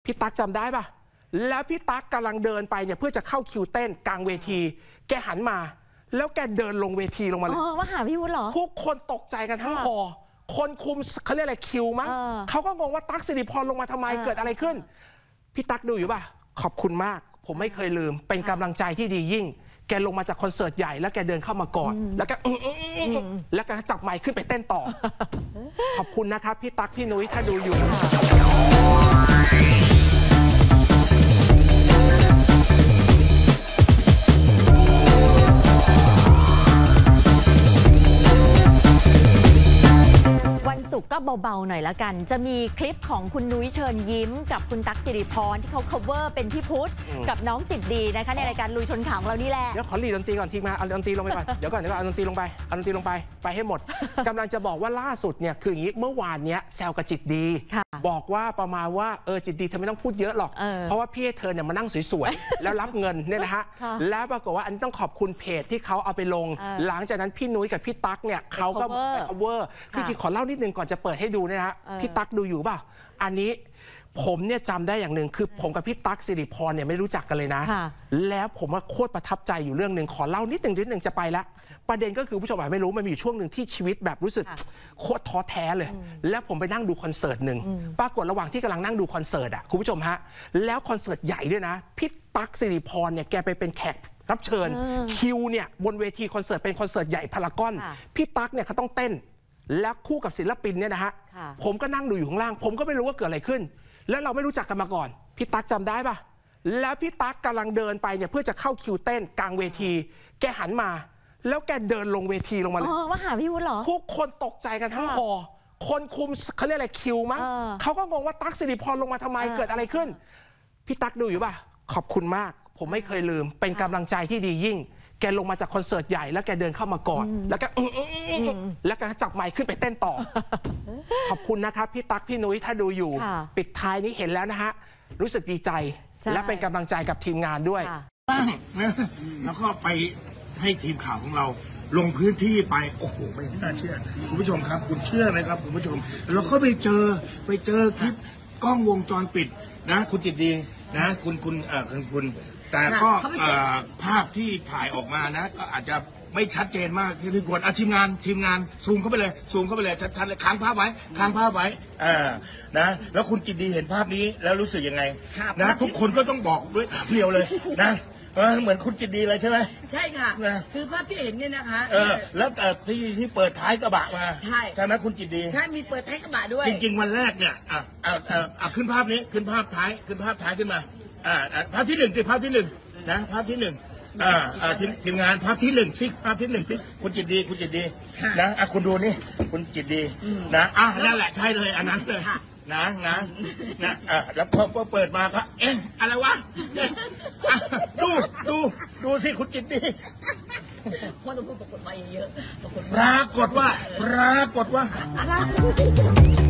พี่ตั๊กจำได้ปะแล้วพี่ตั๊กกำลังเดินไปเนี่ยเพื่อจะเข้าคิวเต้นกลางเวทีแกหันมาแล้วแกเดินลงเวทีลงมาเลยมาหาพี่วุฒิเหรอทุกคนตกใจกันทั้งหอคนคุมเขาเรียกอะไรคิวมั้งเขาก็งงว่าตั๊กสิริพรลงมาทำไมเกิดอะไรขึ้นพี่ตั๊กดูอยู่ป่ะขอบคุณมากผมไม่เคยลืมเป็นกำลังใจที่ดียิ่งแกลงมาจากคอนเสิร์ตใหญ่แล้วแกเดินเข้ามากอดแล้วแกแล้วก็จับไมค์ขึ้นไปเต้นต่อขอบคุณนะครับพี่ตั๊กพี่นุ้ยถ้าดูอยู่ก็เบาๆหน่อยละกันจะมีคลิปของคุณนุ้ยเชิญยิ้มกับคุณตั๊กสิริพรที่เขา cover เป็นพี่พุทธกับน้องจิตดีนะคะในรายการลุยชนข่าวของเรานี่แหละเดี๋ยวขอรีดนตรีก่อนทีมาเอาดนตรีลงไปก่อนเดี๋ยวเอาดนตรีลงไปไปให้หมดกำลังจะบอกว่าล่าสุดเนี่ยคืออย่างนี้เมื่อวานเนี้ยแซวกับจิตดีบอกว่าประมาณว่าจิตดีเธอไม่ต้องพูดเยอะหรอกเพราะว่าพี่เธอเนี่ยมานั่งสวยๆแล้วรับเงินเนี่ยนะฮะแล้วปรากฏว่าอันนี้ต้องขอบคุณเพจที่เขาเอาไปลงหลังจากนั้นพี่นุ้ยกับพี่ตั๊กเนี่ยเขาก็ไป cover คือจริงขอเล่านิดนึงก่อนจะเปิดให้ดูนะฮะพี่ตั๊กดูอยู่ป่ะอันนี้ผมเนี่ยจำได้อย่างหนึ่งคือผมกับพี่ตั๊กสิริพรเนี่ยไม่รู้จักกันเลยนะแล้วผมว่าโคตรประทับใจอยู่เรื่องหนึ่งขอเล่านิดหนึ่งจะไปละประเด็นก็คือผู้ชมอาจไม่รู้มันมีอยู่ช่วงหนึ่งที่ชีวิตแบบรู้สึกโคตรท้อแท้เลยแล้วผมไปนั่งดูคอนเสิร์ตหนึ่งปรากฏระหว่างที่กำลังนั่งดูคอนเสิร์ตอ่ะคุณผู้ชมฮะแล้วคอนเสิร์ตใหญ่ด้วยนะพี่ตั๊กสิริพรเนี่ยแกไปเป็นแขกรับเชิญคิวเนี่ยบนเวทีคอนเสิร์ตเป็นคอนเสิร์ตใหญ่พารากอนพี่ตั๊กเนี่ยเขาต้องเต้นแล้วคู่กับศิลปินเนี่ยนะฮะผมก็นั่งดูอยู่ข้างล่างผมก็ไม่รู้ว่าเกิดอะไรขึ้นแล้วเราไม่รู้จักกันมาก่อนพี่ตั๊กจำได้ปะแล้วพี่ตั๊กกำลังเดินไปเนี่ยเพื่อจะเข้าคิวเต้นกลางเวทีแกหันมาแล้วแกเดินลงเวทีลงมาเลยมาหาพี่วุฒิเหรอทุกคนตกใจกันทั้งหอคนคุมเขาเรียกอะไรคิวมั้งเขาก็งงว่าตั๊กสิริพรลงมาทำไมเกิดอะไรขึ้นพี่ตั๊กดูอยู่ป่ะขอบคุณมากผมไม่เคยลืมเป็นกำลังใจที่ดียิ่งแกลงมาจากคอนเสิร์ตใหญ่แล้วแกเดินเข้ามากอดแล้วก็จับไมค์ขึ้นไปเต้นต่อขอบคุณนะครับพี่ตั๊กพี่นุ้ยถ้าดูอยู่ปิดท้ายนี้เห็นแล้วนะฮะรู้สึกดีใจและเป็นกำลังใจกับทีมงานด้วยตั้งนะแล้วก็ไปให้ทีมข่าวของเราลงพื้นที่ไปโอ้โหไม่น่าเชื่อคุณผู้ชมครับคุณเชื่อไหมครับคุณผู้ชมเราก็ไปเจอคลิปกล้องวงจรปิดนะคุณจิตดีนะคุณแต่ก็ภาพที่ถ่ายออกมานะก็อาจจะไม่ชัดเจนมากที่ควรทีมงานซูมเข้าไปเลยชัดๆเลยค้างภาพไว้นะแล้วคุณจิตดีเห็นภาพนี้แล้วรู้สึกยังไงนะทุกคนก็ต้องบอกด้วยเดียวเลยนะเหมือนคุณจิตดีเลยใช่ไหมใช่ค่ะคือภาพที่เห็นเนี่ยนะคะแล้วที่เปิดท้ายกระบะมาใช่ไหมคุณจิตดีใช่มีเปิดท้ายกระบะด้วยจริงๆวันแรกเนี่ยขึ้นภาพนี้ขึ้นภาพท้ายขึ้นมาภาพที่หนึ่งภาพที่หนึ่งนะภาพที่หนึ่งทีมงานภาพที่หนึ่งสิภาพที่หนึ่งสิคุณจิตดีนะคุณดูนี่คุณจิตดีนะนั่นแหละใช่เลยอันนั้นเลยนะแล้วพอเปิดมาพระอะไรวะดูสิคุณจิตดีเพราะต้องพูดปรากฏว่าเยอะปรากฏว่า